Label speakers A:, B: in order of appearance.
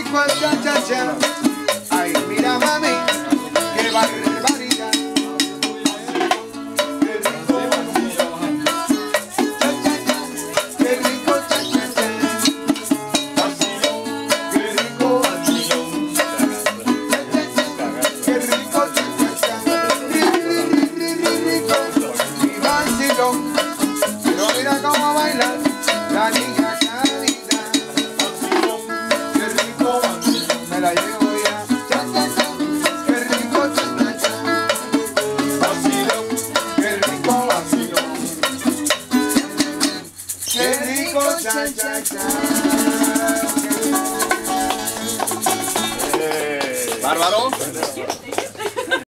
A: rico el cha-cha-cha. Ay, mira mami, qué barbaridad. Qué rico, cha-cha-cha, qué rico cha-cha-cha. Qué rico, cha-cha-cha, qué rico cha-cha-cha. Rico, mi vacilón. Pero mira cómo baila la niña Carita. Qué rico, me la llevo ya. Cha-cha-cha, qué rico cha-cha-cha. Vacilón, qué rico vacilón. Qué rico cha-cha-cha.
B: Bárbaro.